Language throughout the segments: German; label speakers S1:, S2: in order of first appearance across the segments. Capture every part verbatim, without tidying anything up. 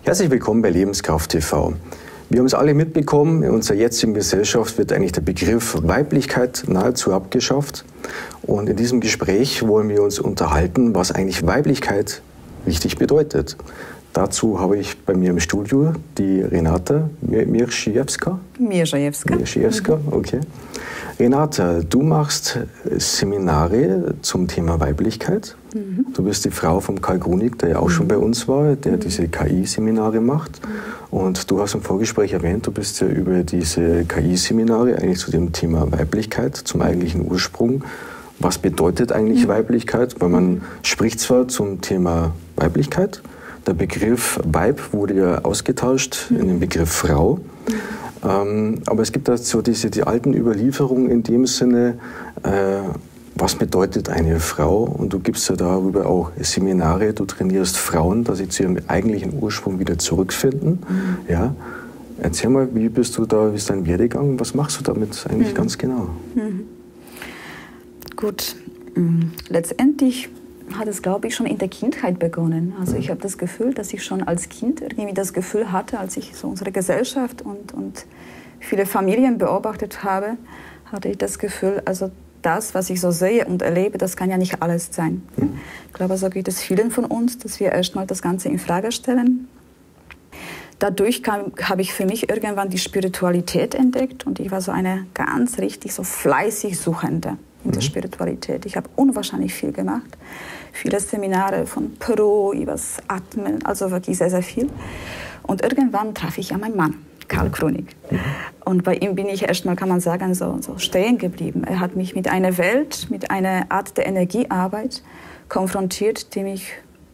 S1: Herzlich willkommen bei Lebenskraft T V. Wir haben es alle mitbekommen, in unserer jetzigen Gesellschaft wird eigentlich der Begriff Weiblichkeit nahezu abgeschafft. Und in diesem Gespräch wollen wir uns unterhalten, was eigentlich Weiblichkeit richtig bedeutet. Dazu habe ich bei mir im Studio die Renata Mierzejewska.
S2: Mierzejewska.
S1: Mierzejewska, okay. Renata, du machst Seminare zum Thema Weiblichkeit. Mhm. Du bist die Frau vom Karl Grunig, der ja auch mhm. schon bei uns war, der mhm. diese K I-Seminare macht. Mhm. Und du hast im Vorgespräch erwähnt, du bist ja über diese K I-Seminare eigentlich zu dem Thema Weiblichkeit, zum eigentlichen Ursprung. Was bedeutet eigentlich mhm. Weiblichkeit? Weil man spricht zwar zum Thema Weiblichkeit, der Begriff Weib wurde ja ausgetauscht mhm. in den Begriff Frau. Mhm. Ähm, aber es gibt da so diese die alten Überlieferungen in dem Sinne, äh, was bedeutet eine Frau? Und du gibst ja darüber auch Seminare, du trainierst Frauen, dass sie zu ihrem eigentlichen Ursprung wieder zurückfinden. Mhm. Ja? Erzähl mal, wie bist du da, wie ist dein Werdegang? Was machst du damit eigentlich mhm. ganz genau?
S2: Mhm. Gut, mhm. letztendlich hat es, glaube ich, schon in der Kindheit begonnen. Also mhm. ich habe das Gefühl, dass ich schon als Kind irgendwie das Gefühl hatte, als ich so unsere Gesellschaft und, und viele Familien beobachtet habe, hatte ich das Gefühl, also das, was ich so sehe und erlebe, das kann ja nicht alles sein. Mhm. Ich glaube, so geht es vielen von uns, dass wir erstmal das Ganze in Frage stellen. Dadurch habe ich für mich irgendwann die Spiritualität entdeckt und ich war so eine ganz richtig so fleißig Suchende in der Spiritualität. Ich habe unwahrscheinlich viel gemacht. Viele Seminare von Peru übers Atmen, also wirklich sehr, sehr viel. Und irgendwann traf ich ja meinen Mann, Karl Grunig. Mhm. Und bei ihm bin ich erstmal, kann man sagen, so, so stehen geblieben. Er hat mich mit einer Welt, mit einer Art der Energiearbeit konfrontiert, die mich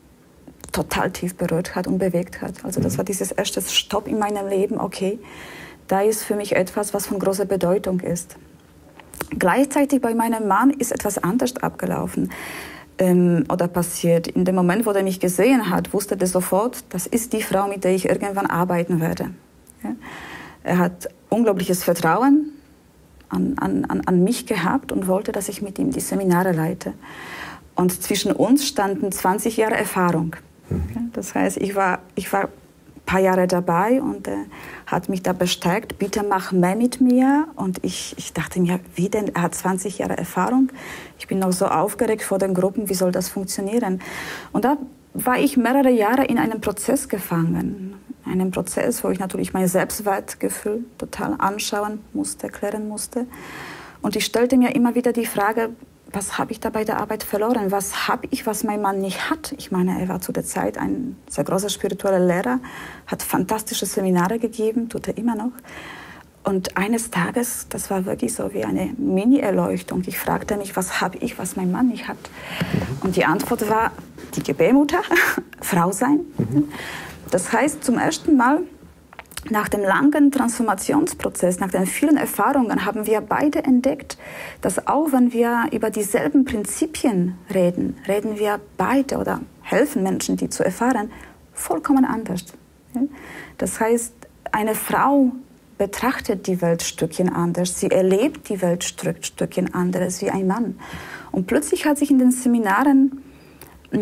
S2: total tief berührt hat und bewegt hat. Also das war dieses erste Stopp in meinem Leben. Okay, da ist für mich etwas, was von großer Bedeutung ist. Gleichzeitig bei meinem Mann ist etwas anders abgelaufen ähm, oder passiert. In dem Moment, wo er mich gesehen hat, wusste er sofort, das ist die Frau, mit der ich irgendwann arbeiten werde. Ja? Er hat unglaubliches Vertrauen an, an, an mich gehabt und wollte, dass ich mit ihm die Seminare leite. Und zwischen uns standen zwanzig Jahre Erfahrung. Mhm. Ja? Das heißt, ich war, ich war ein paar Jahre dabei und er äh, hat mich da bestärkt, bitte mach mehr mit mir. Und ich, ich dachte mir, wie denn? Er hat zwanzig Jahre Erfahrung. Ich bin noch so aufgeregt vor den Gruppen, wie soll das funktionieren? Und da war ich mehrere Jahre in einem Prozess gefangen. Einem Prozess, wo ich natürlich mein Selbstwertgefühl total anschauen musste, klären musste. Und ich stellte mir immer wieder die Frage, was habe ich da bei der Arbeit verloren? Was habe ich, was mein Mann nicht hat? Ich meine, er war zu der Zeit ein sehr großer spiritueller Lehrer, hat fantastische Seminare gegeben, tut er immer noch. Und eines Tages, das war wirklich so wie eine Mini-Erleuchtung. Ich fragte mich, was habe ich, was mein Mann nicht hat? Und die Antwort war, die Gebärmutter, Frau sein. Mhm. Das heißt, zum ersten Mal nach dem langen Transformationsprozess, nach den vielen Erfahrungen, haben wir beide entdeckt, dass auch wenn wir über dieselben Prinzipien reden, reden wir beide oder helfen Menschen, die zu erfahren, vollkommen anders. Das heißt, eine Frau betrachtet die Welt Stückchen anders, sie erlebt die Welt Stückchen anders wie ein Mann. Und plötzlich hat sich in den Seminaren mh,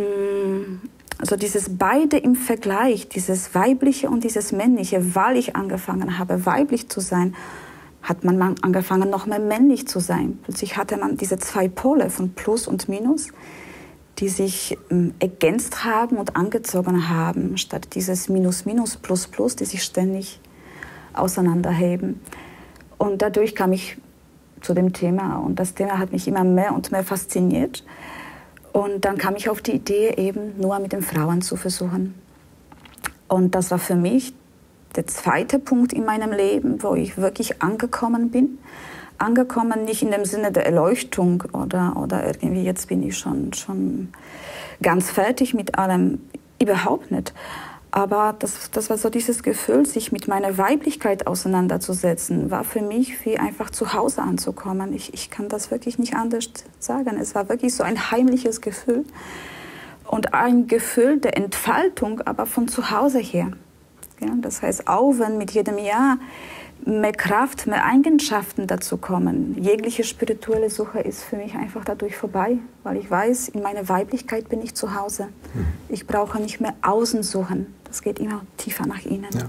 S2: also dieses beide im Vergleich, dieses Weibliche und dieses Männliche, weil ich angefangen habe, weiblich zu sein, hat man angefangen, noch mehr männlich zu sein. Plötzlich hatte man diese zwei Pole von Plus und Minus, die sich ähm, ergänzt haben und angezogen haben, statt dieses Minus, Minus, Plus, Plus, die sich ständig auseinanderheben. Und dadurch kam ich zu dem Thema. Und das Thema hat mich immer mehr und mehr fasziniert. Und dann kam ich auf die Idee, eben nur mit den Frauen zu versuchen. Und das war für mich der zweite Punkt in meinem Leben, wo ich wirklich angekommen bin. Angekommen nicht in dem Sinne der Erleuchtung oder, oder irgendwie jetzt bin ich schon, schon ganz fertig mit allem. Überhaupt nicht. Aber das, das war so dieses Gefühl, sich mit meiner Weiblichkeit auseinanderzusetzen, war für mich wie einfach zu Hause anzukommen. Ich, ich kann das wirklich nicht anders sagen. Es war wirklich so ein heimliches Gefühl und ein Gefühl der Entfaltung, aber von zu Hause her. Ja, das heißt, auch wenn mit jedem Jahr mehr Kraft, mehr Eigenschaften dazu kommen. Jegliche spirituelle Suche ist für mich einfach dadurch vorbei, weil ich weiß, in meiner Weiblichkeit bin ich zu Hause. Ich brauche nicht mehr außen suchen. Das geht immer tiefer nach innen.
S1: Ja.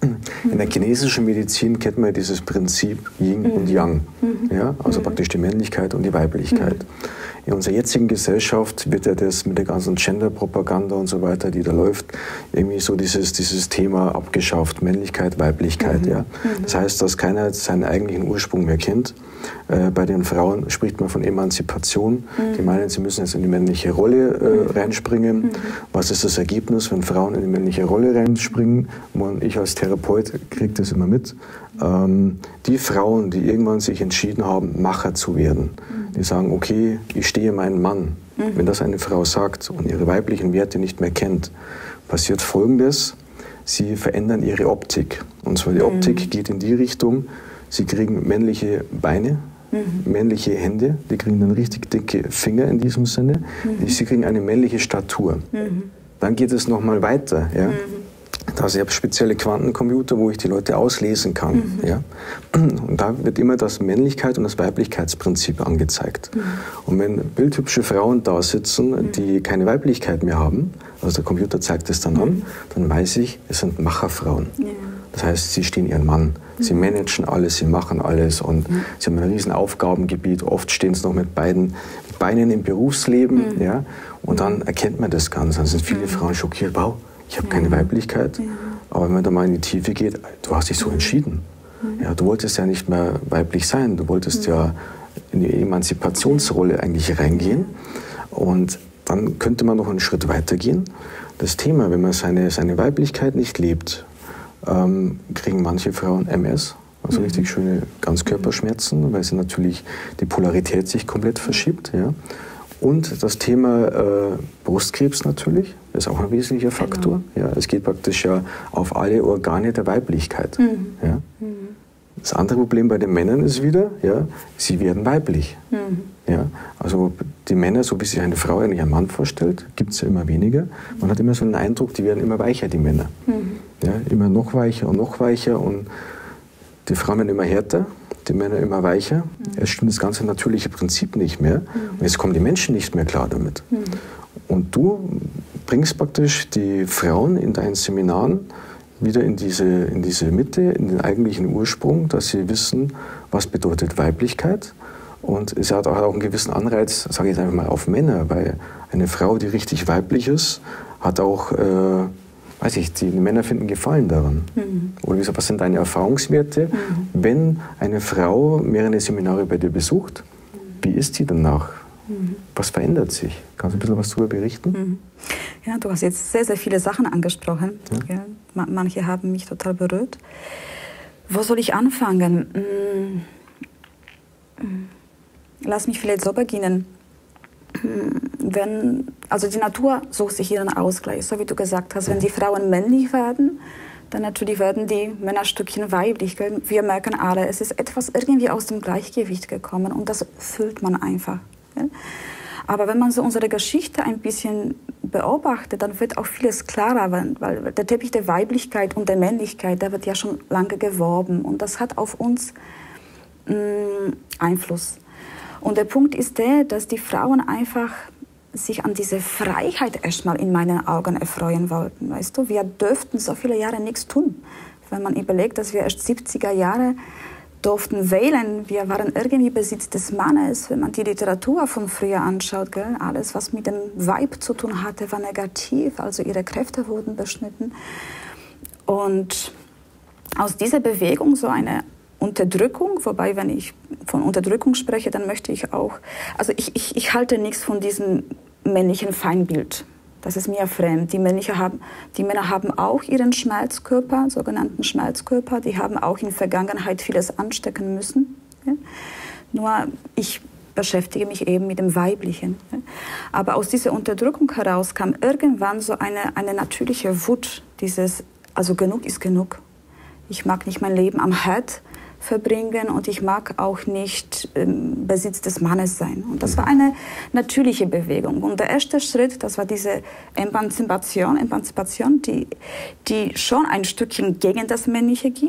S1: In der chinesischen Medizin kennt man dieses Prinzip Yin mhm. und Yang, mhm. ja? also mhm. praktisch die Männlichkeit und die Weiblichkeit. Mhm. In unserer jetzigen Gesellschaft wird ja das mit der ganzen Gender-Propaganda und so weiter, die da läuft, irgendwie so dieses, dieses Thema abgeschafft, Männlichkeit, Weiblichkeit. Mhm. Ja? Mhm. Das heißt, dass keiner seinen eigentlichen Ursprung mehr kennt. Äh, bei den Frauen spricht man von Emanzipation. Mhm. Die meinen, sie müssen jetzt in die männliche Rolle äh, reinspringen. Mhm. Was ist das Ergebnis, wenn Frauen in die männliche Rolle reinspringen? Und ich als Therapeut kriege das immer mit. Ähm, die Frauen, die irgendwann sich entschieden haben, Macher zu werden, mhm. die sagen, okay, ich stehe meinen Mann. Mhm. Wenn das eine Frau sagt und ihre weiblichen Werte nicht mehr kennt, passiert Folgendes: Sie verändern ihre Optik. Und zwar die mhm. Optik geht in die Richtung, sie kriegen männliche Beine, mhm. männliche Hände, die kriegen dann richtig dicke Finger in diesem Sinne, mhm. sie kriegen eine männliche Statur. Mhm. Dann geht es nochmal weiter. Ja? Mhm. Also ich habe spezielle Quantencomputer, wo ich die Leute auslesen kann. Mhm. Ja? Und da wird immer das Männlichkeit und das Weiblichkeitsprinzip angezeigt. Mhm. Und wenn bildhübsche Frauen da sitzen, mhm. die keine Weiblichkeit mehr haben, also der Computer zeigt es dann mhm. an, dann weiß ich, es sind Macherfrauen. Ja. Das heißt, sie stehen ihren Mann, mhm. sie managen alles, sie machen alles und mhm. sie haben ein riesen Aufgabengebiet. Oft stehen sie noch mit beiden Beinen im Berufsleben. Mhm. Ja? Und dann erkennt man das Ganze. Dann sind viele mhm. Frauen schockiert, wow, ich habe ja. keine Weiblichkeit. Ja. Aber wenn man da mal in die Tiefe geht, du hast dich so entschieden. Mhm. Ja, du wolltest ja nicht mehr weiblich sein, du wolltest mhm. ja in die Emanzipationsrolle eigentlich reingehen. Und dann könnte man noch einen Schritt weiter gehen. Das Thema, wenn man seine, seine Weiblichkeit nicht lebt, ähm, kriegen manche Frauen M S, also mhm. richtig schöne Ganzkörperschmerzen, weil sie natürlich die Polarität sich komplett verschiebt. Ja. Und das Thema äh, Brustkrebs natürlich, ist auch ein wesentlicher Faktor. Genau. Ja, es geht praktisch ja auf alle Organe der Weiblichkeit. Mhm. Ja. Mhm. Das andere Problem bei den Männern ist wieder, ja, sie werden weiblich. Mhm. Ja, also die Männer, so wie sich eine Frau eigentlich einen Mann vorstellt, gibt es ja immer weniger. Man hat immer so einen Eindruck, die werden immer weicher, die Männer. Mhm. Ja, immer noch weicher und noch weicher und die Frauen werden immer härter, die Männer immer weicher. Mhm. Es stimmt das ganze natürliche Prinzip nicht mehr. Mhm. Und jetzt kommen die Menschen nicht mehr klar damit. Mhm. Und du bringst praktisch die Frauen in deinen Seminaren wieder in diese, in diese Mitte, in den eigentlichen Ursprung, dass sie wissen, was bedeutet Weiblichkeit. Und es hat auch einen gewissen Anreiz, sage ich jetzt einfach mal, auf Männer, weil eine Frau, die richtig weiblich ist, hat auch, äh, weiß ich, die Männer finden Gefallen daran. Mhm. Oder wie gesagt, was sind deine Erfahrungswerte, mhm. wenn eine Frau mehrere Seminare bei dir besucht, wie ist die danach? Mhm. Was verändert sich? Kannst du ein bisschen was darüber berichten?
S2: Mhm. Ja, du hast jetzt sehr, sehr viele Sachen angesprochen. Ja. Ja, manche haben mich total berührt. Wo soll ich anfangen? Lass mich vielleicht so beginnen. Wenn, also die Natur sucht sich ihren Ausgleich, so wie du gesagt hast. Wenn die Frauen männlich werden, dann natürlich werden die Männer ein Stückchen weiblich. Wir merken alle, es ist etwas irgendwie aus dem Gleichgewicht gekommen und das fühlt man einfach. Aber wenn man so unsere Geschichte ein bisschen beobachtet, dann wird auch vieles klarer, weil der Teppich der Weiblichkeit und der Männlichkeit, der wird ja schon lange geworben und das hat auf uns mh, Einfluss. Und der Punkt ist der, dass die Frauen einfach sich an diese Freiheit erstmal in meinen Augen erfreuen wollten. Weißt du, wir dürften so viele Jahre nichts tun. Wenn man überlegt, dass wir erst siebziger Jahre durften wählen, wir waren irgendwie Besitz des Mannes. Wenn man die Literatur von früher anschaut, gell, alles, was mit dem Weib zu tun hatte, war negativ. Also ihre Kräfte wurden beschnitten. Und aus dieser Bewegung so eine Unterdrückung, wobei, wenn ich von Unterdrückung spreche, dann möchte ich auch, also ich, ich, ich halte nichts von diesem männlichen Feindbild. Das ist mir fremd. Die, männliche haben, die Männer haben auch ihren Schmelzkörper, sogenannten Schmelzkörper. Die haben auch in der Vergangenheit vieles anstecken müssen. Ja? Nur ich beschäftige mich eben mit dem Weiblichen. Ja? Aber aus dieser Unterdrückung heraus kam irgendwann so eine, eine natürliche Wut, dieses, also genug ist genug. Ich mag nicht mein Leben am Herd verbringen und ich mag auch nicht ähm, Besitz des Mannes sein. Und das war eine natürliche Bewegung. Und der erste Schritt, das war diese Emanzipation, Emanzipation die, die schon ein Stückchen gegen das Männliche ging.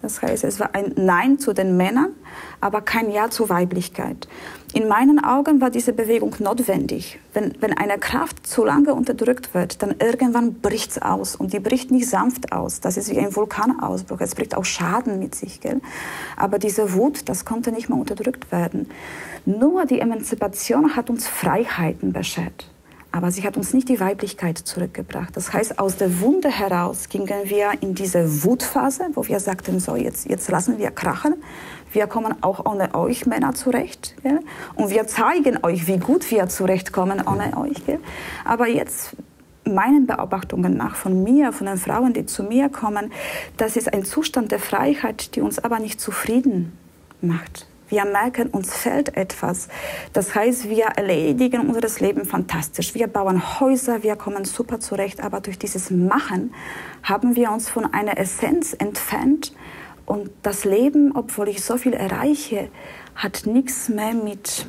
S2: Das heißt, es war ein Nein zu den Männern, aber kein Ja zur Weiblichkeit. In meinen Augen war diese Bewegung notwendig. Wenn, wenn eine Kraft zu lange unterdrückt wird, dann irgendwann bricht es aus. Und die bricht nicht sanft aus. Das ist wie ein Vulkanausbruch. Es bringt auch Schaden mit sich. Gell? Aber diese Wut, das konnte nicht mehr unterdrückt werden. Nur die Emanzipation hat uns Freiheiten beschert. Aber sie hat uns nicht die Weiblichkeit zurückgebracht. Das heißt, aus der Wunde heraus gingen wir in diese Wutphase, wo wir sagten, so, jetzt, jetzt lassen wir krachen. Wir kommen auch ohne euch Männer zurecht. Gell? Und wir zeigen euch, wie gut wir zurechtkommen ohne euch. Gell? Aber jetzt, meinen Beobachtungen nach von mir, von den Frauen, die zu mir kommen, das ist ein Zustand der Freiheit, die uns aber nicht zufrieden macht. Wir merken, uns fehlt etwas. Das heißt, wir erledigen unser Leben fantastisch. Wir bauen Häuser, wir kommen super zurecht. Aber durch dieses Machen haben wir uns von einer Essenz entfernt. Und das Leben, obwohl ich so viel erreiche, hat nichts mehr mit,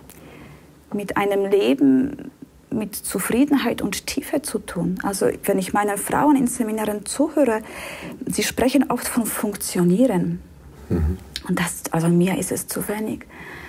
S2: mit einem Leben, mit Zufriedenheit und Tiefe zu tun. Also wenn ich meinen Frauen in Seminaren zuhöre, sie sprechen oft von Funktionieren. Mhm. Und das, also mir ist es zu wenig.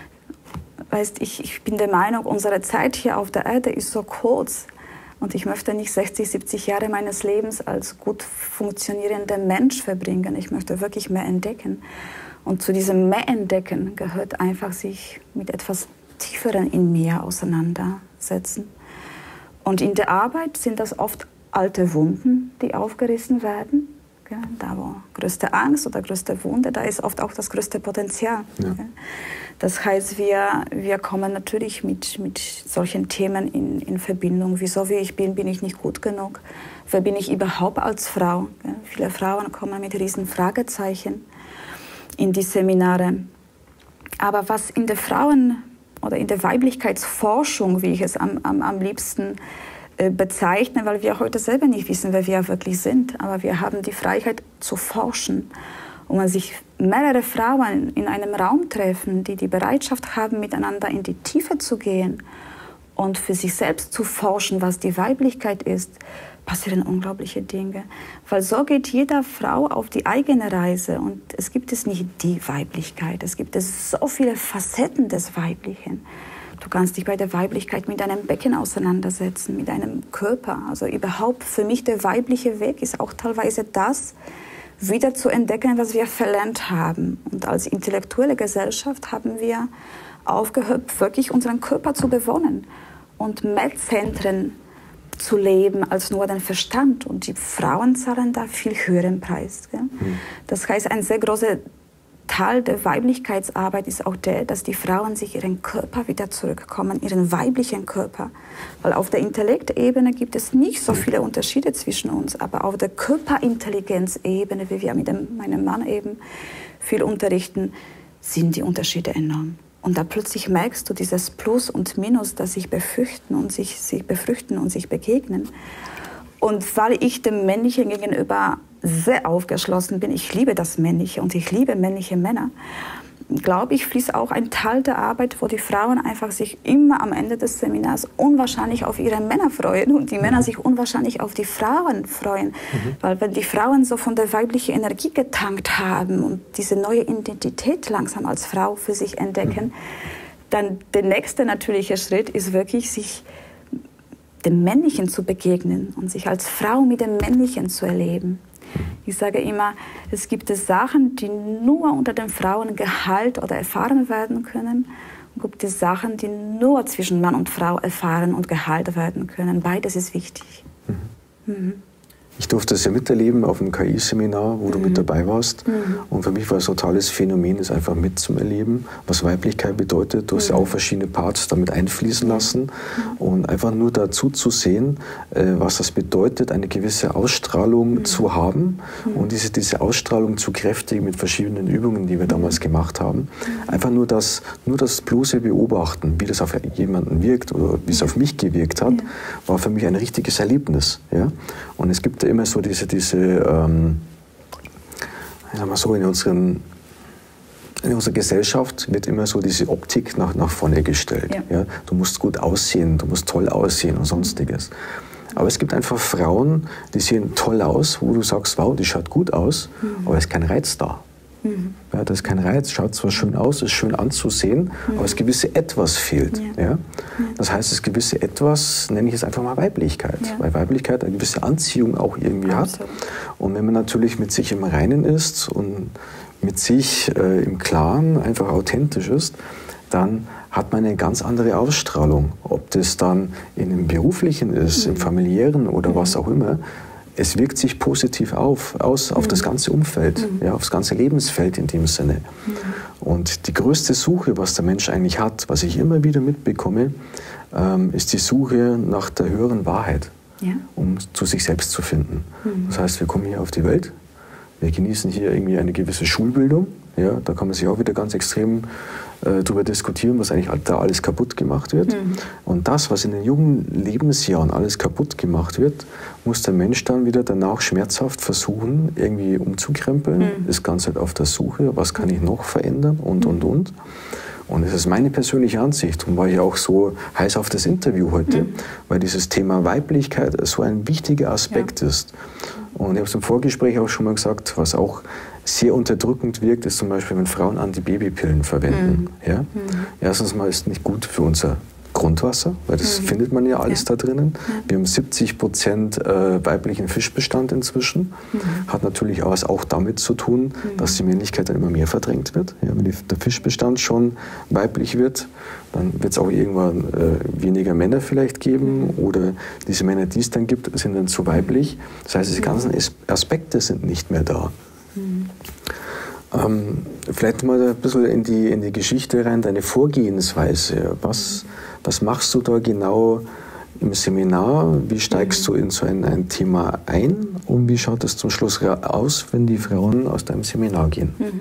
S2: Weißt, ich, ich bin der Meinung, unsere Zeit hier auf der Erde ist so kurz. Und ich möchte nicht sechzig, siebzig Jahre meines Lebens als gut funktionierender Mensch verbringen. Ich möchte wirklich mehr entdecken. Und zu diesem mehr Entdecken gehört einfach, sich mit etwas Tieferen in mir auseinandersetzen. Und in der Arbeit sind das oft alte Wunden, die aufgerissen werden. Da, wo größte Angst oder größte Wunde, da ist oft auch das größte Potenzial. Ja. Das heißt, wir, wir kommen natürlich mit, mit solchen Themen in, in Verbindung. Wieso wie ich bin, bin ich nicht gut genug? Wer bin ich überhaupt als Frau? Viele Frauen kommen mit riesen Fragezeichen in die Seminare. Aber was in der Frauen- oder in der Weiblichkeitsforschung, wie ich es am, am, am liebsten bezeichnen, weil wir heute selber nicht wissen, wer wir wirklich sind. Aber wir haben die Freiheit zu forschen. Und wenn sich mehrere Frauen in einem Raum treffen, die die Bereitschaft haben, miteinander in die Tiefe zu gehen und für sich selbst zu forschen, was die Weiblichkeit ist, passieren unglaubliche Dinge. Weil so geht jede Frau auf die eigene Reise. Und es gibt es nicht die Weiblichkeit. Es gibt es so viele Facetten des Weiblichen. Du kannst dich bei der Weiblichkeit mit deinem Becken auseinandersetzen, mit deinem Körper. Also überhaupt für mich der weibliche Weg ist auch teilweise das, wieder zu entdecken, was wir verlernt haben. Und als intellektuelle Gesellschaft haben wir aufgehört, wirklich unseren Körper zu bewohnen und mehr Zentren zu leben als nur den Verstand. Und die Frauen zahlen da viel höheren Preis. Gell? Mhm. Das heißt, ein sehr großer Teil der Weiblichkeitsarbeit ist auch der, dass die Frauen sich ihren Körper wieder zurückkommen, ihren weiblichen Körper. Weil auf der Intellektebene gibt es nicht so viele Unterschiede zwischen uns, aber auf der Körperintelligenzebene, wie wir mit dem, meinem Mann eben viel unterrichten, sind die Unterschiede enorm. Und da plötzlich merkst du dieses Plus und Minus, das sich befruchten und sich, sich befruchten und sich begegnen. Und weil ich dem Männlichen gegenüber sehr aufgeschlossen bin, ich liebe das Männliche und ich liebe männliche Männer, glaube ich, fließt auch ein Teil der Arbeit, wo die Frauen einfach sich immer am Ende des Seminars unwahrscheinlich auf ihre Männer freuen und die Männer sich unwahrscheinlich auf die Frauen freuen. Mhm. Weil wenn die Frauen so von der weiblichen Energie getankt haben und diese neue Identität langsam als Frau für sich entdecken, mhm. dann der nächste natürliche Schritt ist wirklich, sich dem Männlichen zu begegnen und sich als Frau mit dem Männlichen zu erleben. Ich sage immer, es gibt Sachen, die nur unter den Frauen geheilt oder erfahren werden können. Und gibt es Sachen, die nur zwischen Mann und Frau erfahren und geheilt werden können. Beides ist wichtig. Mhm. Mhm.
S1: Ich durfte das ja miterleben auf dem K I-Seminar, wo mhm. du mit dabei warst. Mhm. Und für mich war es ein totales Phänomen, das einfach mitzuerleben, was Weiblichkeit bedeutet. Du hast ja auch verschiedene Parts damit einfließen lassen. Mhm. Und einfach nur dazu zu sehen, was das bedeutet, eine gewisse Ausstrahlung mhm. zu haben. Mhm. Und diese, diese Ausstrahlung zu kräftigen mit verschiedenen Übungen, die wir damals gemacht haben. Mhm. Einfach nur das, nur das bloße Beobachten, wie das auf jemanden wirkt oder wie es auf mich gewirkt hat, ja. war für mich ein richtiges Erlebnis. Ja? Und es gibt immer so diese, diese ähm, sagen wir so, in, unseren, in unserer Gesellschaft wird immer so diese Optik nach, nach vorne gestellt. Ja. Ja? Du musst gut aussehen, du musst toll aussehen und sonstiges. Aber es gibt einfach Frauen, die sehen toll aus, wo du sagst, wow, die schaut gut aus, mhm. aber es ist kein Reiz da. Mhm. Ja, da ist kein Reiz, schaut zwar schön aus, ist schön anzusehen, mhm. aber das gewisse Etwas fehlt. Ja. Ja? Ja. Das heißt, das gewisse Etwas nenne ich es einfach mal Weiblichkeit, ja. weil Weiblichkeit eine gewisse Anziehung auch irgendwie Absolut. Hat. Und wenn man natürlich mit sich im Reinen ist und mit sich äh, im Klaren einfach authentisch ist, dann hat man eine ganz andere Ausstrahlung. Ob das dann in dem Beruflichen ist, mhm. im familiären oder mhm. was auch immer. Es wirkt sich positiv auf, aus auf mhm. das ganze Umfeld, mhm. ja, auf das ganze Lebensfeld in dem Sinne. Mhm. Und die größte Suche, was der Mensch eigentlich hat, was ich immer wieder mitbekomme, ähm, ist die Suche nach der höheren Wahrheit, ja. um zu sich selbst zu finden. Mhm. Das heißt, wir kommen hier auf die Welt, wir genießen hier irgendwie eine gewisse Schulbildung. Ja, da kann man sich auch wieder ganz extrem äh, darüber diskutieren, was eigentlich da alles kaputt gemacht wird. Mhm. Und das, was in den jungen Lebensjahren alles kaputt gemacht wird, muss der Mensch dann wieder danach schmerzhaft versuchen, irgendwie umzukrempeln. Mhm. Ist ganz halt auf der Suche, was kann ich noch verändern und, mhm. und, und. Und es ist meine persönliche Ansicht und war ich auch so heiß auf das Interview heute, mhm. weil dieses Thema Weiblichkeit so ein wichtiger Aspekt ja. ist. Und ich habe es im Vorgespräch auch schon mal gesagt, was auch sehr unterdrückend wirkt, ist zum Beispiel, wenn Frauen Antibabypillen verwenden. Mhm. Ja? Mhm. Erstens mal ist es nicht gut für unser Grundwasser, weil das mhm. findet man ja alles ja. da drinnen. Ja. Wir haben siebzig Prozent äh, weiblichen Fischbestand inzwischen. Mhm. Hat natürlich auch, auch damit zu tun, mhm. dass die Männlichkeit dann immer mehr verdrängt wird. Ja, wenn die, der Fischbestand schon weiblich wird, dann wird es auch irgendwann äh, weniger Männer vielleicht geben mhm. oder diese Männer, die es dann gibt, sind dann zu weiblich. Das heißt, diese ganzen Aspekte sind nicht mehr da. Mhm. Ähm, vielleicht mal ein bisschen in die, in die Geschichte rein, deine Vorgehensweise. Was, was machst du da genau im Seminar? Wie steigst mhm. du in so ein, ein Thema ein? Und wie schaut es zum Schluss aus, wenn die Frauen aus deinem Seminar gehen?
S2: Mhm.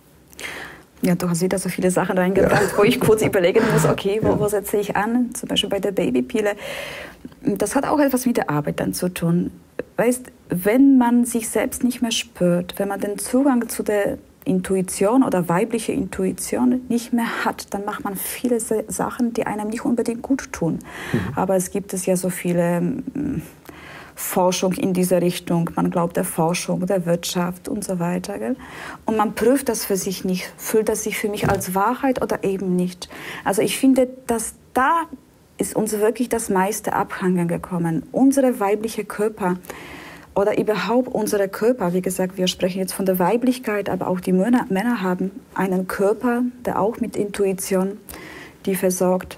S2: Ja, du hast wieder so viele Sachen reingebracht, ja. wo ich kurz überlegen muss, okay, wo, ja. wo setze ich an? Zum Beispiel bei der Babypille. Das hat auch etwas mit der Arbeit dann zu tun. Weißt, wenn man sich selbst nicht mehr spürt, wenn man den Zugang zu der Intuition oder weibliche Intuition nicht mehr hat, dann macht man viele Sachen, die einem nicht unbedingt gut tun. Mhm. Aber es gibt es ja so viele ähm, Forschung in diese Richtung. Man glaubt der Forschung, der Wirtschaft und so weiter. Gell? Und man prüft das für sich nicht. Fühlt das sich für mich als Wahrheit oder eben nicht? Also ich finde, dass da ist uns wirklich das meiste abhanden gekommen. Unsere weibliche Körper oder überhaupt unsere Körper, wie gesagt, wir sprechen jetzt von der Weiblichkeit, aber auch die Männer, Männer haben einen Körper, der auch mit Intuition die versorgt.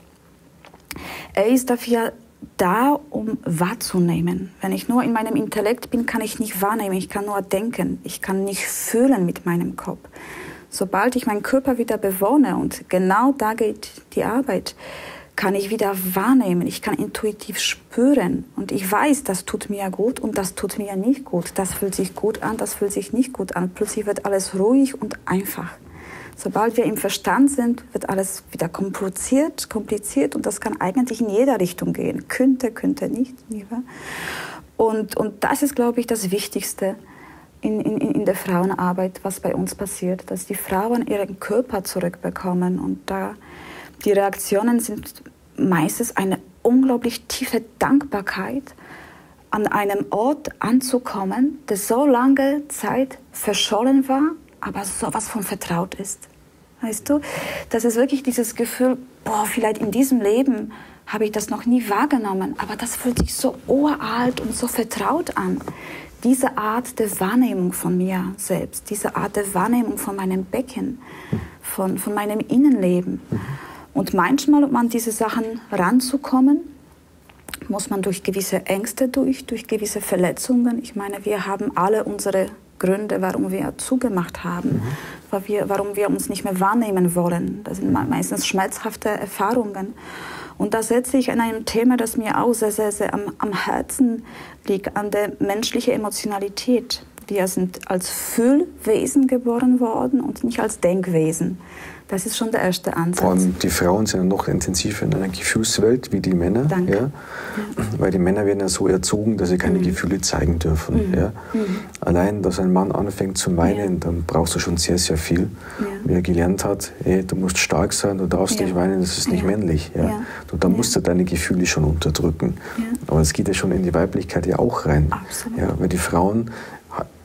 S2: Er ist dafür da, um wahrzunehmen. Wenn ich nur in meinem Intellekt bin, kann ich nicht wahrnehmen, ich kann nur denken, ich kann nicht fühlen mit meinem Kopf. Sobald ich meinen Körper wieder bewohne, und genau da geht die Arbeit, kann ich wieder wahrnehmen, ich kann intuitiv spüren und ich weiß, das tut mir gut und das tut mir nicht gut. Das fühlt sich gut an, das fühlt sich nicht gut an. Plötzlich wird alles ruhig und einfach. Sobald wir im Verstand sind, wird alles wieder kompliziert, kompliziert und das kann eigentlich in jeder Richtung gehen. Könnte, könnte nicht. Und, und das ist, glaube ich, das Wichtigste in, in, in der Frauenarbeit, was bei uns passiert, dass die Frauen ihren Körper zurückbekommen und da die Reaktionen sind meistens eine unglaublich tiefe Dankbarkeit, an einem Ort anzukommen, der so lange Zeit verschollen war, aber sowas von vertraut ist. Weißt du, das ist wirklich dieses Gefühl, boah, vielleicht in diesem Leben habe ich das noch nie wahrgenommen, aber das fühlt sich so uralt und so vertraut an. Diese Art der Wahrnehmung von mir selbst, diese Art der Wahrnehmung von meinem Becken, von, von meinem Innenleben. Und manchmal, um an diese Sachen ranzukommen, muss man durch gewisse Ängste durch, durch gewisse Verletzungen. Ich meine, wir haben alle unsere Gründe, warum wir zugemacht haben, mhm. weil wir, warum wir uns nicht mehr wahrnehmen wollen. Das sind meistens schmerzhafte Erfahrungen. Und da setze ich an einem Thema, das mir auch sehr, sehr, sehr am, am Herzen liegt, an der menschlichen Emotionalität. Wir sind als Fühlwesen geboren worden und nicht als Denkwesen. Das ist schon der erste Ansatz.
S1: Vor allem die Frauen sind ja noch intensiver in einer Gefühlswelt wie die Männer.
S2: Danke.
S1: Ja?
S2: Ja.
S1: Weil die Männer werden ja so erzogen, dass sie keine mhm. Gefühle zeigen dürfen. Mhm. Ja? Mhm. Allein, dass ein Mann anfängt zu weinen, ja. dann brauchst du schon sehr, sehr viel. Ja. Wie er gelernt hat, hey, du musst stark sein, du darfst ja. nicht weinen, das ist nicht ja. männlich. Ja? Ja. Du, da musst du deine Gefühle schon unterdrücken. Ja. Aber es geht ja schon in die Weiblichkeit ja auch rein.
S2: Absolut.
S1: Ja? Weil die Frauen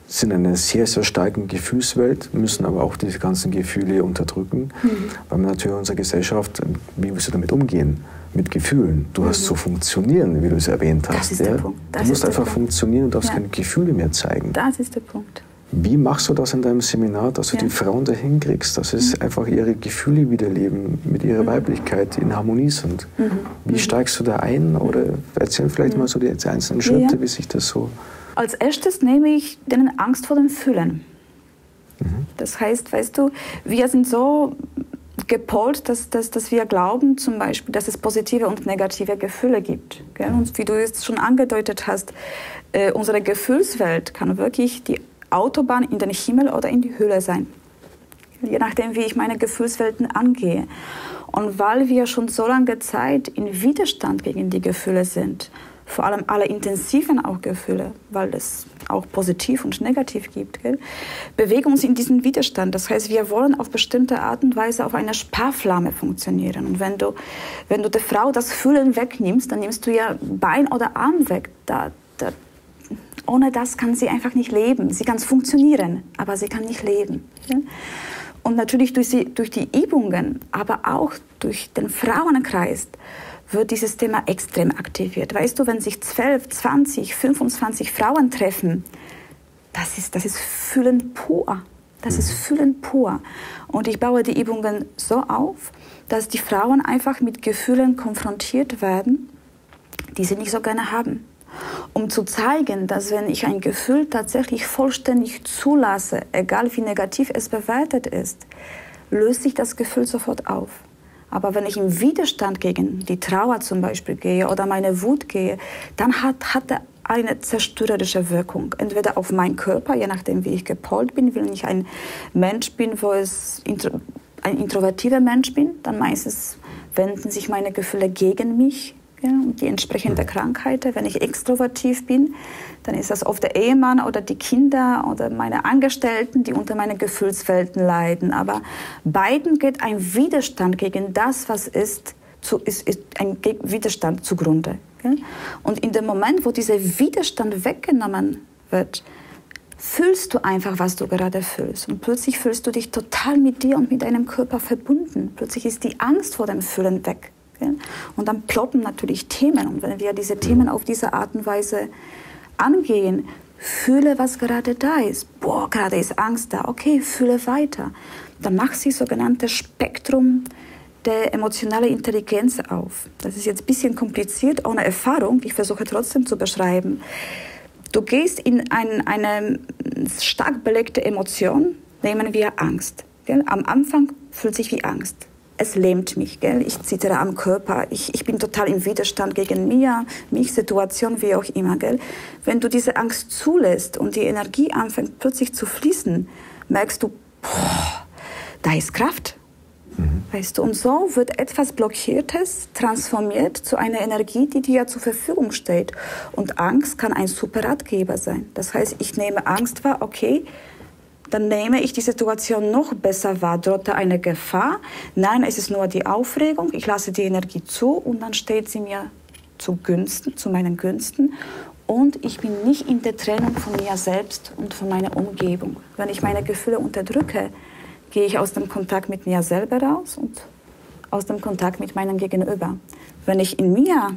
S1: sind in einer sehr, sehr starken Gefühlswelt, müssen aber auch diese ganzen Gefühle unterdrücken, mhm. weil wir natürlich in unserer Gesellschaft, wie willst du damit umgehen? Mit Gefühlen. Du mhm. hast zu funktionieren, wie du es erwähnt hast.
S2: Das ist
S1: ja?
S2: der Punkt. Das
S1: du musst
S2: ist
S1: einfach
S2: der
S1: funktionieren und darfst
S2: ja.
S1: keine Gefühle mehr zeigen.
S2: Das ist der Punkt.
S1: Wie machst du das in deinem Seminar, dass du ja. die Frauen dahin kriegst, dass es mhm. einfach ihre Gefühle wiederleben, mit ihrer mhm. Weiblichkeit in Harmonie sind? Mhm. Wie steigst du da ein? Oder erzähl vielleicht mhm. mal so die einzelnen Schritte, ja. wie sich das so...
S2: Als erstes nehme ich denen Angst vor dem Fühlen. Mhm. Das heißt, weißt du, wir sind so gepolt, dass, dass, dass wir glauben zum Beispiel, dass es positive und negative Gefühle gibt. Gell? Und wie du es schon angedeutet hast, äh, unsere Gefühlswelt kann wirklich die Autobahn in den Himmel oder in die Hölle sein. Je nachdem, wie ich meine Gefühlswelten angehe. Und weil wir schon so lange Zeit in Widerstand gegen die Gefühle sind, vor allem alle intensiven auch Gefühle, weil es auch positiv und negativ gibt, gell, bewegen uns in diesen Widerstand. Das heißt, wir wollen auf bestimmte Art und Weise auf einer Sparflamme funktionieren. Und wenn du, wenn du der Frau das Fühlen wegnimmst, dann nimmst du ja Bein oder Arm weg. Da, da, ohne das kann sie einfach nicht leben. Sie kann funktionieren, aber sie kann nicht leben. Gell? Und natürlich durch die, durch die Übungen, aber auch durch den Frauenkreis, wird dieses Thema extrem aktiviert. Weißt du, wenn sich zwölf, zwanzig, fünfundzwanzig Frauen treffen, das ist, das ist Fühlen pur. Das ist Fühlen pur. Und ich baue die Übungen so auf, dass die Frauen einfach mit Gefühlen konfrontiert werden, die sie nicht so gerne haben. Um zu zeigen, dass wenn ich ein Gefühl tatsächlich vollständig zulasse, egal wie negativ es bewertet ist, löst sich das Gefühl sofort auf. Aber wenn ich im Widerstand gegen die Trauer zum Beispiel gehe oder meine Wut gehe, dann hat, hat er eine zerstörerische Wirkung. Entweder auf meinen Körper, je nachdem wie ich gepolt bin. Wenn ich ein Mensch bin, wo es intro, ein introvertiver Mensch bin, dann meistens wenden sich meine Gefühle gegen mich. Ja, und die entsprechende Krankheit. Wenn ich extrovertiv bin, dann ist das oft der Ehemann oder die Kinder oder meine Angestellten, die unter meinen Gefühlswelten leiden. Aber beiden geht ein Widerstand gegen das, was ist, zu, ist, ist ein Widerstand zugrunde. Ja? Und in dem Moment, wo dieser Widerstand weggenommen wird, fühlst du einfach, was du gerade fühlst. Und plötzlich fühlst du dich total mit dir und mit deinem Körper verbunden. Plötzlich ist die Angst vor dem Fühlen weg. Und dann ploppen natürlich Themen. Und wenn wir diese Themen auf diese Art und Weise angehen, fühle, was gerade da ist. Boah, gerade ist Angst da. Okay, fühle weiter. Dann macht sich sogenanntes Spektrum der emotionalen Intelligenz auf. Das ist jetzt ein bisschen kompliziert, ohne Erfahrung. Ich versuche trotzdem zu beschreiben. Du gehst in ein, eine stark belegte Emotion, nehmen wir Angst. Gell? Am Anfang fühlt sich wie Angst. Es lähmt mich, gell? Ich zittere am Körper, ich, ich bin total im Widerstand gegen mir, mich, Situation, wie auch immer. Gell? Wenn du diese Angst zulässt und die Energie anfängt plötzlich zu fließen, merkst du, boah, da ist Kraft. Mhm. Weißt du, und so wird etwas Blockiertes transformiert zu einer Energie, die dir zur Verfügung steht. Und Angst kann ein super Ratgeber sein. Das heißt, ich nehme Angst wahr, okay, dann nehme ich die Situation noch besser wahr. Droht da eine Gefahr? Nein, es ist nur die Aufregung. Ich lasse die Energie zu und dann steht sie mir zu Günsten, zu meinen Günsten. Und ich bin nicht in der Trennung von mir selbst und von meiner Umgebung. Wenn ich meine Gefühle unterdrücke, gehe ich aus dem Kontakt mit mir selber raus und aus dem Kontakt mit meinem Gegenüber. Wenn ich in mir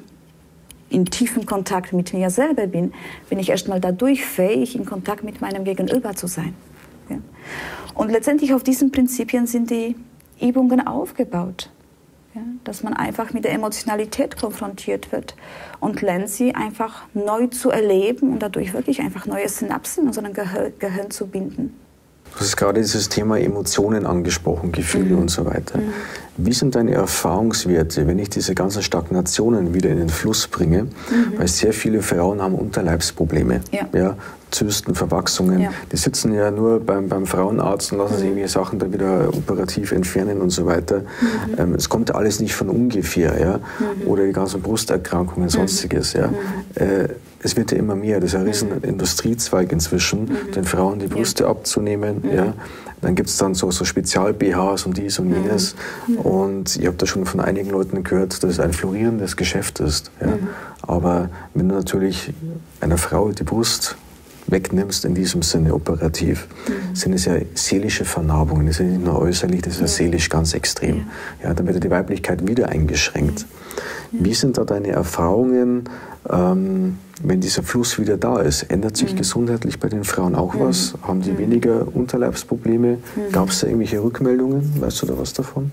S2: in tiefen Kontakt mit mir selber bin, bin ich erstmal dadurch fähig, in Kontakt mit meinem Gegenüber zu sein. Ja. Und letztendlich auf diesen Prinzipien sind die Übungen aufgebaut. Ja, dass man einfach mit der Emotionalität konfrontiert wird und lernt sie einfach neu zu erleben und dadurch wirklich einfach neue Synapsen in unserem Gehir- Gehirn zu binden.
S1: Du hast gerade dieses Thema Emotionen angesprochen, Gefühle mhm. und so weiter. Mhm. Wie sind deine Erfahrungswerte, wenn ich diese ganzen Stagnationen wieder in den Fluss bringe? Mhm. Weil sehr viele Frauen haben Unterleibsprobleme. Ja. Ja, Zysten, Verwachsungen. Ja. Die sitzen ja nur beim, beim Frauenarzt und lassen sich irgendwie Sachen da wieder operativ entfernen und so weiter. Mhm. Ähm, es kommt ja alles nicht von ungefähr. Ja? Mhm. Oder die ganzen Brusterkrankungen, mhm. sonstiges. Ja? Mhm. Äh, es wird ja immer mehr. Das ist ein riesen mhm. Industriezweig inzwischen, mhm. den Frauen die Brüste ja. abzunehmen. Mhm. Ja? Dann gibt es dann so, so Spezial-B Hs und dies und jenes. Mhm. Und ich habe da schon von einigen Leuten gehört, dass es ein florierendes Geschäft ist. Ja? Mhm. Aber wenn du natürlich einer Frau die Brust wegnimmst, in diesem Sinne operativ, mhm. sind es ja seelische Vernarbungen. Das ist nicht nur äußerlich, das ist ja seelisch ganz extrem. Ja. Ja, dann wird die Weiblichkeit wieder eingeschränkt. Ja. Wie sind da deine Erfahrungen, ähm, wenn dieser Fluss wieder da ist? Ändert sich mhm. gesundheitlich bei den Frauen auch mhm. was? Haben die mhm. weniger Unterleibsprobleme? Mhm. Gab es da irgendwelche Rückmeldungen? Weißt du da was davon?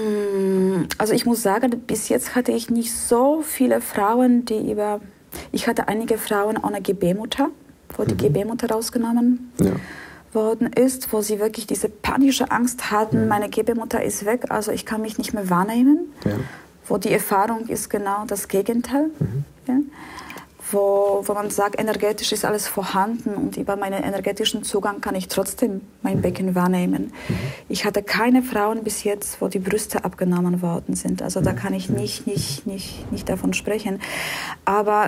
S2: Also ich muss sagen, bis jetzt hatte ich nicht so viele Frauen, die über... Ich hatte einige Frauen ohne Gebärmutter, wo die mhm. Gebärmutter rausgenommen ja. worden ist, wo sie wirklich diese panische Angst hatten, ja. meine Gebärmutter ist weg, also ich kann mich nicht mehr wahrnehmen. Ja. Wo die Erfahrung ist genau das Gegenteil. Mhm. Ja. Wo, wo man sagt, energetisch ist alles vorhanden und über meinen energetischen Zugang kann ich trotzdem mein mhm. Becken wahrnehmen. Mhm. Ich hatte keine Frauen bis jetzt, wo die Brüste abgenommen worden sind. Also mhm. da kann ich nicht, nicht, nicht, nicht davon sprechen. Aber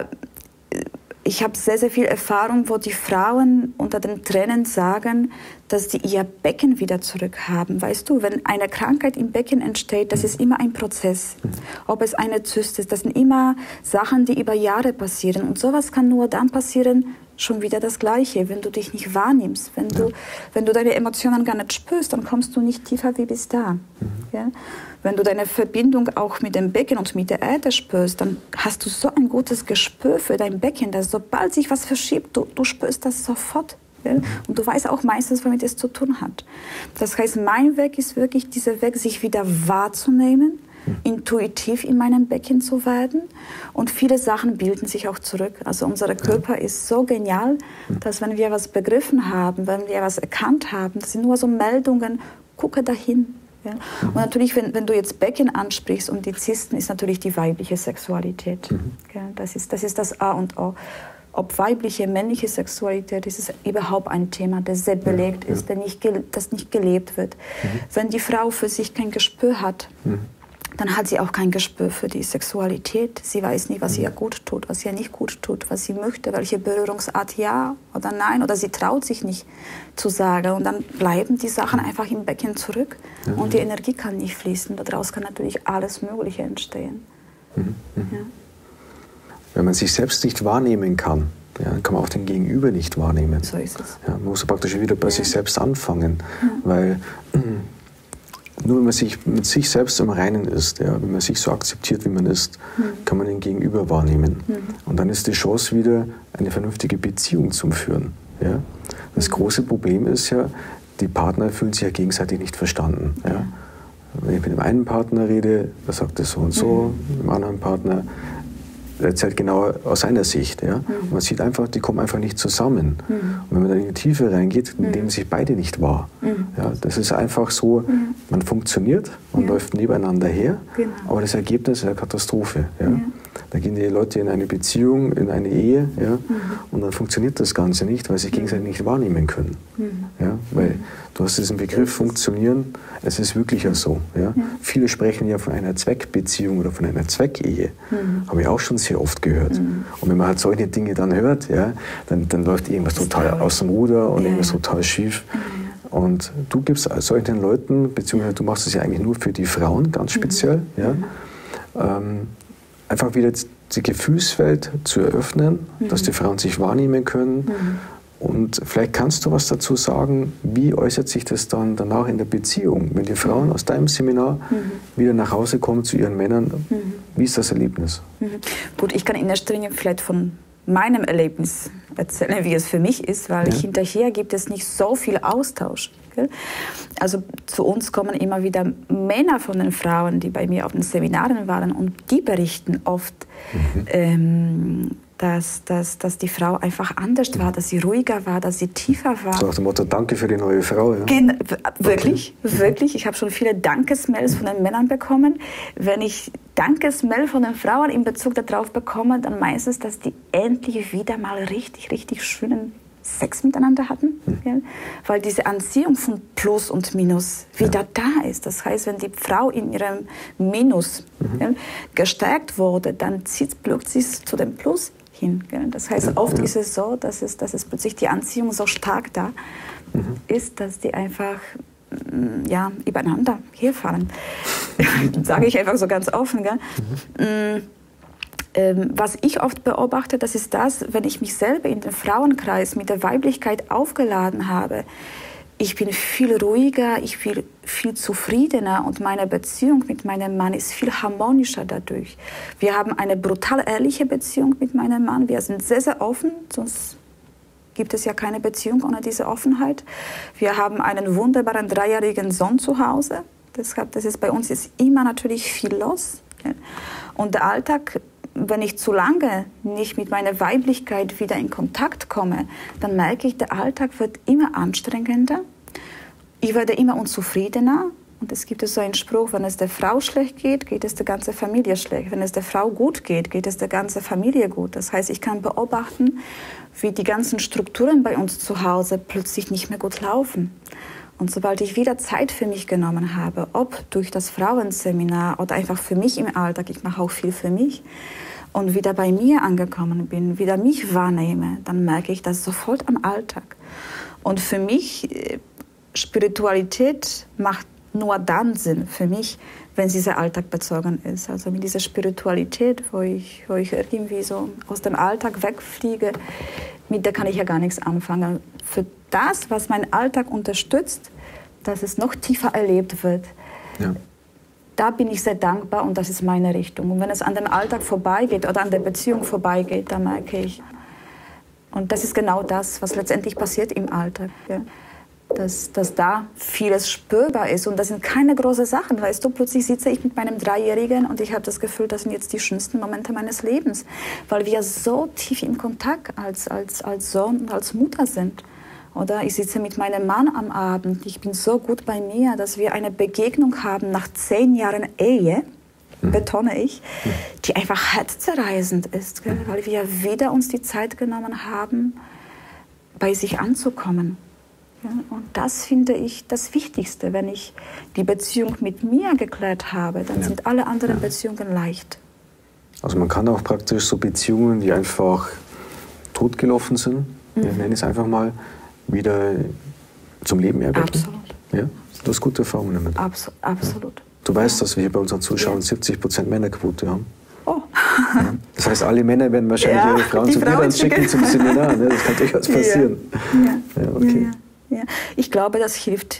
S2: ich habe sehr, sehr viel Erfahrung, wo die Frauen unter den Tränen sagen, dass sie ihr Becken wieder zurückhaben. Weißt du, wenn eine Krankheit im Becken entsteht, das ist immer ein Prozess. Ob es eine Zyste ist, das sind immer Sachen, die über Jahre passieren. Und sowas kann nur dann passieren, schon wieder das Gleiche, wenn du dich nicht wahrnimmst. Wenn du, wenn du deine Emotionen gar nicht spürst, dann kommst du nicht tiefer wie bis da. Mhm. Ja? Wenn du deine Verbindung auch mit dem Becken und mit der Erde spürst, dann hast du so ein gutes Gespür für dein Becken, dass sobald sich was verschiebt, du, du spürst das sofort. Ja? Und du weißt auch meistens, womit es zu tun hat. Das heißt, mein Weg ist wirklich dieser Weg, sich wieder wahrzunehmen, intuitiv in meinem Becken zu werden. Und viele Sachen bilden sich auch zurück. Also unser Körper ist so genial, dass wenn wir was begriffen haben, wenn wir was erkannt haben, das sind nur so Meldungen, gucke dahin. Ja? Und natürlich, wenn, wenn du jetzt Becken ansprichst und die Zysten, ist natürlich die weibliche Sexualität. Mhm. Ja? Das ist, das ist das A und O. Ob weibliche, männliche Sexualität, ist es überhaupt ein Thema, das sehr belegt ja, ja. ist, der nicht, das nicht gelebt wird. Mhm. Wenn die Frau für sich kein Gespür hat, mhm. dann hat sie auch kein Gespür für die Sexualität. Sie weiß nicht, was ihr gut tut, was ihr nicht gut tut, was sie möchte, welche Berührungsart ja oder nein. Oder sie traut sich nicht zu sagen. Und dann bleiben die Sachen einfach im Becken zurück. Ja. Und die Energie kann nicht fließen. Daraus kann natürlich alles Mögliche entstehen.
S1: Mhm. Mhm. Ja. Wenn man sich selbst nicht wahrnehmen kann, ja, dann kann man auch den Gegenüber nicht wahrnehmen.
S2: So ist es.
S1: Ja, man muss praktisch wieder bei ja. sich selbst anfangen. Ja. Weil... Nur wenn man sich mit sich selbst im Reinen ist, ja, wenn man sich so akzeptiert, wie man ist, mhm. kann man den Gegenüber wahrnehmen. Mhm. Und dann ist die Chance wieder, eine vernünftige Beziehung zu führen. Ja. Das mhm. große Problem ist ja, die Partner fühlen sich ja gegenseitig nicht verstanden. Ja. Ja. Wenn ich mit dem einen Partner rede, der sagt das so und so, mhm. mit dem anderen Partner, der erzählt genau aus seiner Sicht. Ja. Mhm. Man sieht einfach, die kommen einfach nicht zusammen. Mhm. Und wenn man dann in die Tiefe reingeht, mhm. nehmen sich beide nicht wahr. Mhm. Ja, das ist einfach so, mhm. man funktioniert, man ja. läuft nebeneinander her, genau. aber das Ergebnis ist eine Katastrophe. Ja. Ja. Da gehen die Leute in eine Beziehung, in eine Ehe, ja, mhm. und dann funktioniert das Ganze nicht, weil sie sich gegenseitig nicht wahrnehmen können. Mhm. Ja, weil du hast diesen Begriff funktionieren, es ist wirklich ja so. Ja. Ja. Viele sprechen ja von einer Zweckbeziehung oder von einer Zweckehe. Mhm. Habe ich auch schon sehr oft gehört. Mhm. Und wenn man halt solche Dinge dann hört, ja, dann, dann läuft irgendwas total aus dem Ruder und ja. irgendwas total schief. Mhm. Und du gibst solchen Leuten, beziehungsweise du machst es ja eigentlich nur für die Frauen, ganz speziell, mhm. ja, ähm, einfach wieder die Gefühlswelt zu eröffnen, mhm. dass die Frauen sich wahrnehmen können. Mhm. Und vielleicht kannst du was dazu sagen, wie äußert sich das dann danach in der Beziehung, wenn die Frauen aus deinem Seminar mhm. wieder nach Hause kommen zu ihren Männern? Mhm. Wie ist das Erlebnis?
S2: Mhm. Gut, ich kann in erster Linie vielleicht von meinem Erlebnis erzählen, wie es für mich ist, weil ja. hinterher gibt es nicht so viel Austausch. Gell? Also zu uns kommen immer wieder Männer von den Frauen, die bei mir auf den Seminaren waren, und die berichten oft, mhm. ähm, dass, dass, dass die Frau einfach anders war, dass sie ruhiger war, dass sie tiefer war.
S1: So nach dem Motto, danke für die neue Frau. Ja?
S2: Gen wirklich, okay. wirklich. Ich habe schon viele Dankesmails von den Männern bekommen. Wenn ich Dankesmail von den Frauen in Bezug darauf bekomme, dann meistens, dass die endlich wieder mal richtig, richtig schönen Sex miteinander hatten, mhm. ja? Weil diese Anziehung von Plus und Minus wieder ja. da ist. Das heißt, wenn die Frau in ihrem Minus mhm. ja, gestärkt wurde, dann zieht plötzlich zu dem Plus hin. Ja? Das heißt, ja. oft ja. ist es so, dass es, dass es plötzlich die Anziehung so stark da mhm. ist, dass die einfach ja, übereinander herfallen. Sage ich einfach so ganz offen. Gell? Mhm. Ähm, was ich oft beobachte, das ist das, wenn ich mich selber in den Frauenkreis mit der Weiblichkeit aufgeladen habe, ich bin viel ruhiger, ich bin viel zufriedener und meine Beziehung mit meinem Mann ist viel harmonischer dadurch. Wir haben eine brutal ehrliche Beziehung mit meinem Mann. Wir sind sehr, sehr offen, sonst gibt es ja keine Beziehung ohne diese Offenheit. Wir haben einen wunderbaren dreijährigen Sohn zu Hause. Deshalb, das ist bei uns ist immer natürlich viel los. Und der Alltag, wenn ich zu lange nicht mit meiner Weiblichkeit wieder in Kontakt komme, dann merke ich, der Alltag wird immer anstrengender. Ich werde immer unzufriedener. Und es gibt so einen Spruch, wenn es der Frau schlecht geht, geht es der ganzen Familie schlecht. Wenn es der Frau gut geht, geht es der ganzen Familie gut. Das heißt, ich kann beobachten, wie die ganzen Strukturen bei uns zu Hause plötzlich nicht mehr gut laufen. Und sobald ich wieder Zeit für mich genommen habe, ob durch das Frauenseminar oder einfach für mich im Alltag, ich mache auch viel für mich, und wieder bei mir angekommen bin, wieder mich wahrnehme, dann merke ich das sofort am Alltag. Und für mich, Spiritualität macht nur dann Sinn für mich, wenn sie sehr alltagbezogen ist. Also mit dieser Spiritualität, wo ich, wo ich irgendwie so aus dem Alltag wegfliege, mit der kann ich ja gar nichts anfangen. Für das, was meinen Alltag unterstützt, dass es noch tiefer erlebt wird, ja. Da bin ich sehr dankbar und das ist meine Richtung. Und wenn es an dem Alltag vorbeigeht oder an der Beziehung vorbeigeht, dann merke ich, und das ist genau das, was letztendlich passiert im Alltag. Ja. Dass, dass da vieles spürbar ist. Und das sind keine großen Sachen. Weißt du, plötzlich sitze ich mit meinem Dreijährigen und ich habe das Gefühl, das sind jetzt die schönsten Momente meines Lebens. Weil wir so tief im Kontakt als, als, als Sohn und als Mutter sind. Oder ich sitze mit meinem Mann am Abend. Ich bin so gut bei mir, dass wir eine Begegnung haben nach zehn Jahren Ehe, mhm. betone ich, die einfach herzzerreißend ist. Gell? Weil wir wieder uns die Zeit genommen haben, bei sich anzukommen. Ja, und das finde ich das Wichtigste. Wenn ich die Beziehung mit mir geklärt habe, dann ja. sind alle anderen ja. Beziehungen leicht.
S1: Also man kann auch praktisch so Beziehungen, die einfach totgelaufen sind, mhm. wir nennen es einfach mal, wieder zum Leben erwecken.
S2: Absolut.
S1: Ja? Du hast gute Erfahrungen damit.
S2: Abs absolut.
S1: Ja. Du weißt, dass wir hier bei unseren Zuschauern ja. siebzig Prozent Männerquote haben.
S2: Oh.
S1: Ja. Das heißt, alle Männer werden wahrscheinlich ja, ihre Frauen zu dir dann schicken zum Seminar. Ne? Das kann durchaus passieren.
S2: Ja. Ja, okay. ja, ja. Ich glaube, das hilft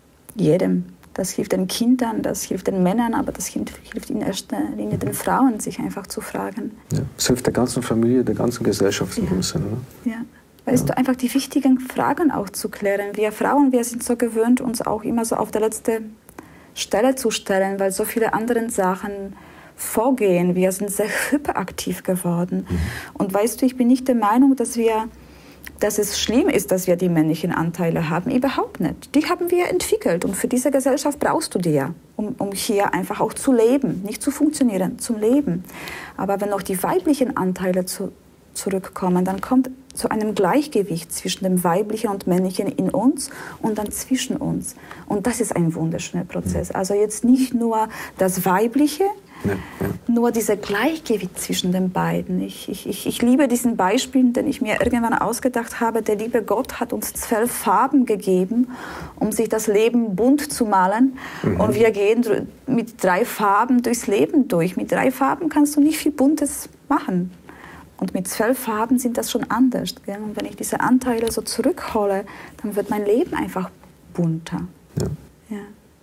S2: jedem. Das hilft den Kindern, das hilft den Männern, aber das hilft in erster Linie den Frauen, sich einfach zu fragen.
S1: Ja. Das hilft der ganzen Familie, der ganzen Gesellschaft in dem Sinne.
S2: Ja. Weißt ja. du, einfach die wichtigen Fragen auch zu klären. Wir Frauen, wir sind so gewöhnt, uns auch immer so auf der letzten Stelle zu stellen, weil so viele andere Sachen vorgehen. Wir sind sehr hyperaktiv geworden. Mhm. Und weißt du, ich bin nicht der Meinung, dass wir, dass es schlimm ist, dass wir die männlichen Anteile haben. Überhaupt nicht. Die haben wir entwickelt. Und für diese Gesellschaft brauchst du die ja, um, um hier einfach auch zu leben. Nicht zu funktionieren, zum Leben. Aber wenn auch die weiblichen Anteile zu zurückkommen, dann kommt zu einem Gleichgewicht zwischen dem Weiblichen und Männlichen in uns und dann zwischen uns. Und das ist ein wunderschöner Prozess. Also jetzt nicht nur das Weibliche, ja, ja. nur dieser Gleichgewicht zwischen den beiden. Ich, ich, ich, ich liebe diesen Beispiel, den ich mir irgendwann ausgedacht habe. Der liebe Gott hat uns zwölf Farben gegeben, um sich das Leben bunt zu malen. Mhm. Und wir gehen mit drei Farben durchs Leben durch. Mit drei Farben kannst du nicht viel Buntes machen. Und mit zwölf Farben sind das schon anders. Gell? Und wenn ich diese Anteile so zurückhole, dann wird mein Leben einfach bunter.
S1: Ja.
S2: Ja.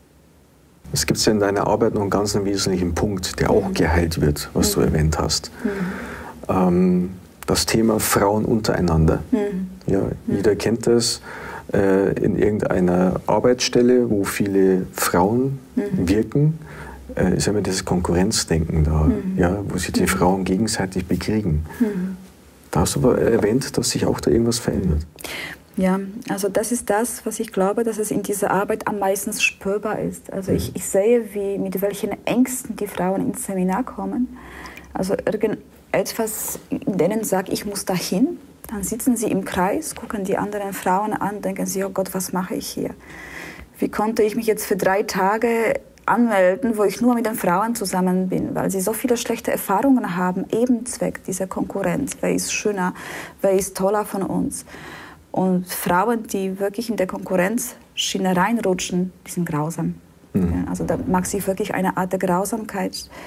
S1: Es gibt ja in deiner Arbeit noch einen ganz wesentlichen Punkt, der auch mhm. geheilt wird, was mhm. du erwähnt hast. Mhm. Ähm, das Thema Frauen untereinander. Mhm. Ja, jeder mhm. kennt das äh, in irgendeiner Arbeitsstelle, wo viele Frauen mhm. wirken. Ist ja immer dieses Konkurrenzdenken da, mhm. ja, wo sich die mhm. Frauen gegenseitig bekriegen. Mhm. Da hast du aber erwähnt, dass sich auch da irgendwas verändert.
S2: Ja, also das ist das, was ich glaube, dass es in dieser Arbeit am meisten spürbar ist. Also mhm. ich, ich sehe, wie, mit welchen Ängsten die Frauen ins Seminar kommen. Also irgendetwas, in denen sagt, ich muss dahin. Dann sitzen sie im Kreis, gucken die anderen Frauen an, denken sie, oh Gott, was mache ich hier? Wie konnte ich mich jetzt für drei Tage anmelden, wo ich nur mit den Frauen zusammen bin, weil sie so viele schlechte Erfahrungen haben, eben zwecks dieser Konkurrenz. Wer ist schöner, wer ist toller von uns? Und Frauen, die wirklich in der Konkurrenzschiene reinrutschen, die sind grausam. Mhm. Ja, also da mag sich wirklich eine Art der Grausamkeit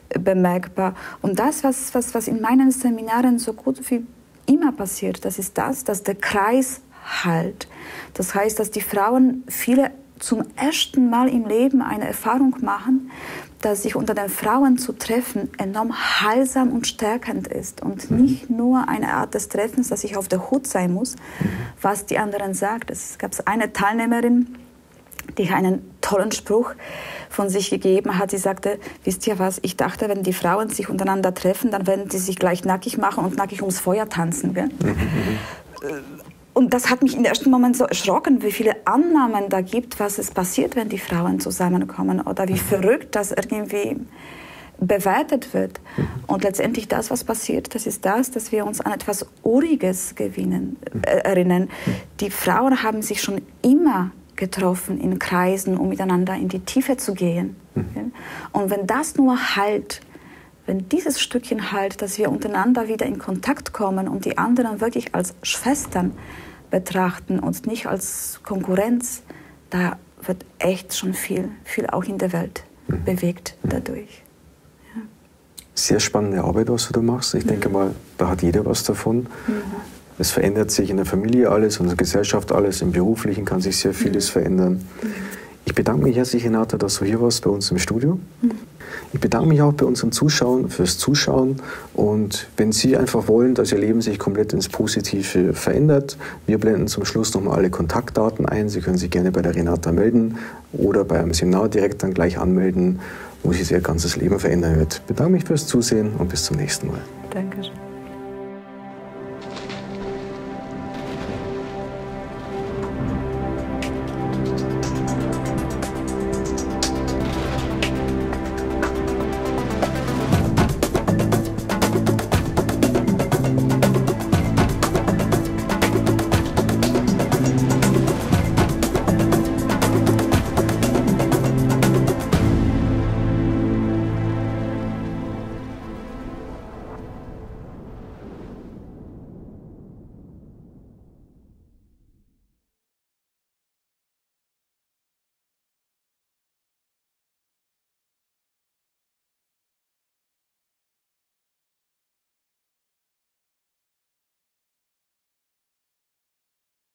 S2: bemerkbar. Und das, was, was, was in meinen Seminaren so gut wie immer passiert, das ist das, dass der Kreis halt. Das heißt, dass die Frauen viele zum ersten Mal im Leben eine Erfahrung machen, dass sich unter den Frauen zu treffen enorm heilsam und stärkend ist und mhm. nicht nur eine Art des Treffens, dass ich auf der Hut sein muss, mhm. was die anderen sagt. Es gab eine Teilnehmerin, die einen tollen Spruch von sich gegeben hat. Sie sagte, wisst ihr was, ich dachte, wenn die Frauen sich untereinander treffen, dann werden sie sich gleich nackig machen und nackig ums Feuer tanzen. Gell? Mhm. Und das hat mich im ersten Moment so erschrocken, wie viele Annahmen da gibt, was es passiert, wenn die Frauen zusammenkommen oder wie verrückt das irgendwie bewertet wird. Und letztendlich das, was passiert, das ist das, dass wir uns an etwas Uriges gewinnen, äh, erinnern. Die Frauen haben sich schon immer getroffen in Kreisen, um miteinander in die Tiefe zu gehen. Mhm. Und wenn das nur halt, wenn dieses Stückchen halt, dass wir untereinander wieder in Kontakt kommen und die anderen wirklich als Schwestern betrachten und nicht als Konkurrenz, da wird echt schon viel, viel auch in der Welt mhm. bewegt dadurch. Ja.
S1: Sehr spannende Arbeit, was du da machst. Ich mhm. denke mal, da hat jeder was davon. Mhm. Es verändert sich in der Familie alles, in der Gesellschaft alles, im Beruflichen kann sich sehr vieles mhm. verändern. Mhm. Ich bedanke mich herzlich, Renata, dass du hier warst bei uns im Studio. Mhm. Ich bedanke mich auch bei unseren Zuschauern fürs Zuschauen. Und wenn Sie einfach wollen, dass Ihr Leben sich komplett ins Positive verändert, wir blenden zum Schluss nochmal alle Kontaktdaten ein. Sie können sich gerne bei der Renata melden oder bei einem Seminar direkt dann gleich anmelden, wo sich Ihr ganzes Leben verändern wird. Ich bedanke mich fürs Zusehen und bis zum nächsten Mal.
S2: Danke.